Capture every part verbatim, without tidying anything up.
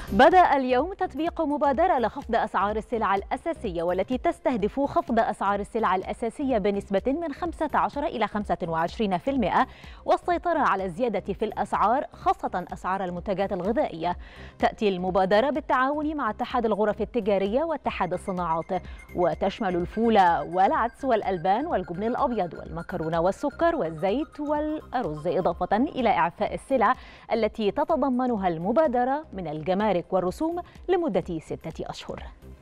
بدأ اليوم تطبيق مبادرة لخفض أسعار السلع الأساسية، والتي تستهدف خفض أسعار السلع الأساسية بنسبة من خمسة عشر إلى خمسة وعشرين بالمئة، والسيطرة على الزيادة في الأسعار خاصة أسعار المنتجات الغذائية. تأتي المبادرة بالتعاون مع اتحاد الغرف التجارية واتحاد الصناعات، وتشمل الفول والعدس والألبان والجبن الأبيض والمكرونة والسكر والزيت والأرز، إضافة إلى إعفاء السلع التي تتضمنها المبادرة من الجمارك والرسوم لمدة ستة أشهر.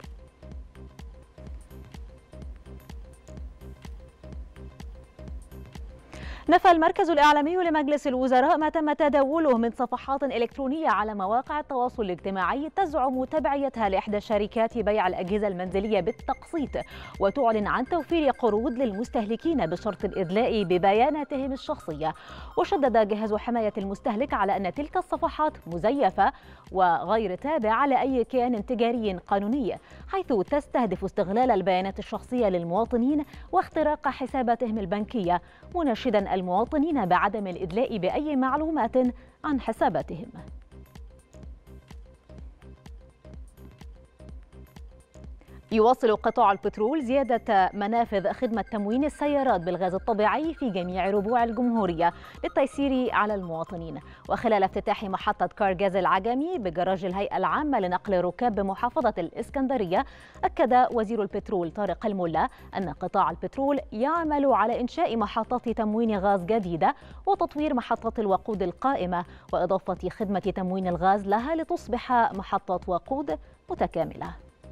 نفى المركز الإعلامي لمجلس الوزراء ما تم تداوله من صفحات إلكترونية على مواقع التواصل الاجتماعي تزعم تبعيتها لإحدى شركات بيع الأجهزة المنزلية بالتقسيط، وتعلن عن توفير قروض للمستهلكين بشرط الإدلاء ببياناتهم الشخصية. وشدد جهاز حماية المستهلك على أن تلك الصفحات مزيفة وغير تابعة لأي كيان تجاري قانوني، حيث تستهدف استغلال البيانات الشخصية للمواطنين واختراق حساباتهم البنكية، مناشدا المواطنين بعدم الإدلاء بأي معلومات عن حساباتهم. يواصل قطاع البترول زيادة منافذ خدمة تموين السيارات بالغاز الطبيعي في جميع ربوع الجمهورية للتيسير على المواطنين. وخلال افتتاح محطة كارغاز العجمي بجراج الهيئة العامة لنقل الركاب بمحافظة الإسكندرية، أكد وزير البترول طارق الملا أن قطاع البترول يعمل على إنشاء محطات تموين غاز جديدة وتطوير محطات الوقود القائمة، وإضافة خدمة تموين الغاز لها لتصبح محطات وقود متكاملة.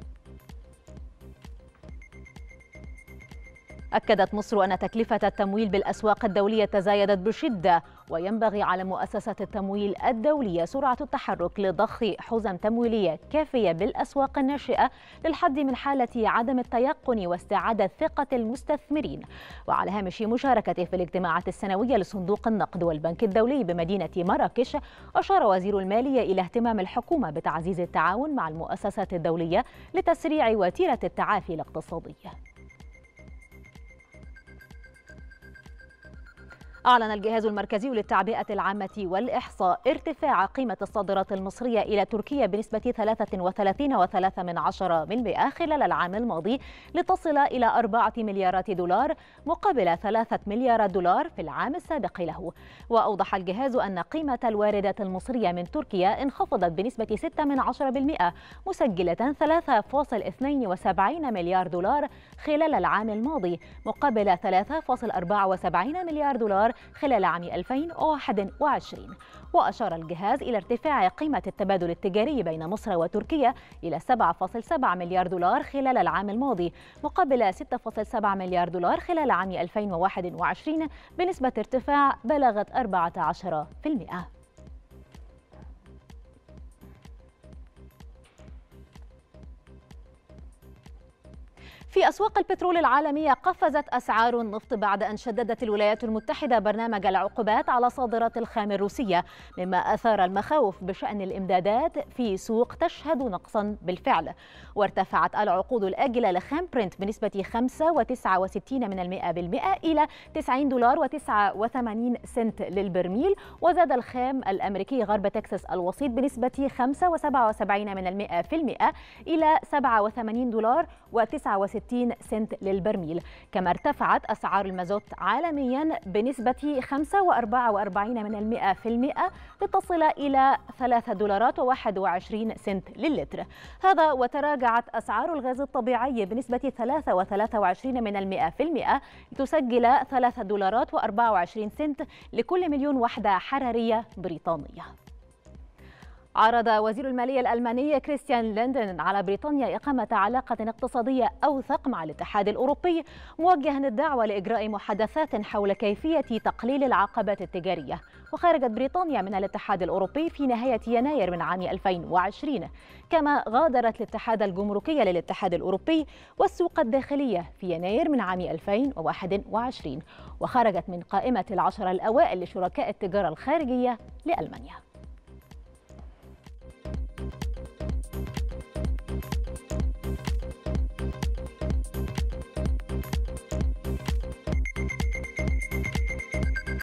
أكدت مصر أن تكلفة التمويل بالأسواق الدولية تزايدت بشدة، وينبغي على مؤسسات التمويل الدولية سرعة التحرك لضخ حزم تمويلية كافية بالأسواق الناشئة للحد من حالة عدم التيقن واستعادة ثقة المستثمرين. وعلى هامش مشاركته في الاجتماعات السنوية لصندوق النقد والبنك الدولي بمدينة مراكش، أشار وزير المالية إلى اهتمام الحكومة بتعزيز التعاون مع المؤسسات الدولية لتسريع وتيرة التعافي الاقتصادي. أعلن الجهاز المركزي للتعبئة العامة والإحصاء ارتفاع قيمة الصادرات المصرية إلى تركيا بنسبة ثلاثة وثلاثين فاصلة ثلاثة بالمئة خلال العام الماضي، لتصل إلى أربعة مليارات دولار مقابل ثلاثة مليارات دولار في العام السابق له. وأوضح الجهاز أن قيمة الواردات المصرية من تركيا انخفضت بنسبة ستة بالمئة، مسجلة ثلاثة فاصلة اثنين وسبعين مليار دولار خلال العام الماضي مقابل ثلاثة فاصلة أربعة وسبعين مليار دولار خلال عام ألفين وواحد وعشرين. وأشار الجهاز إلى ارتفاع قيمة التبادل التجاري بين مصر وتركيا إلى سبعة فاصلة سبعة مليار دولار خلال العام الماضي مقابل ستة فاصلة سبعة مليار دولار خلال عام ألفين وواحد وعشرين، بنسبة ارتفاع بلغت أربعة عشر بالمئة. في أسواق البترول العالمية قفزت أسعار النفط بعد أن شددت الولايات المتحدة برنامج العقوبات على صادرات الخام الروسية، مما أثار المخاوف بشأن الإمدادات في سوق تشهد نقصا بالفعل. وارتفعت العقود الآجلة لخام برنت بنسبة خمسة وتسعة وستين من المئة بالمئة إلى تسعين دولار وتسعة وثمانين سنت للبرميل. وزاد الخام الأمريكي غرب تكساس الوسيط بنسبة خمسة وسبعة وسبعين من المئة في المئة إلى سبعة وثمانين دولار وتسعة وستين سنت للبرميل. كما ارتفعت أسعار المازوت عالميا بنسبة خمسة وأربعة وأربعين من المئة في المئة لتصل إلى ثلاثة دولارات وواحد وعشرين سنت للتر. هذا وتراجعت أسعار الغاز الطبيعي بنسبة ثلاثة وثلاثة وعشرين من المئة في المئة لتسجل ثلاثة دولارات وأربعة وعشرين سنت لكل مليون وحدة حرارية بريطانية. عرض وزير المالية الألماني كريستيان ليندن على بريطانيا إقامة علاقة اقتصادية أوثق مع الاتحاد الأوروبي، موجها الدعوة لإجراء محادثات حول كيفية تقليل العقبات التجارية. وخرجت بريطانيا من الاتحاد الأوروبي في نهاية يناير من عام ألفين وعشرين، كما غادرت الاتحاد الجمركي للاتحاد الأوروبي والسوق الداخلية في يناير من عام ألفين وواحد وعشرين، وخرجت من قائمة العشرة الأوائل لشركاء التجارة الخارجية لألمانيا.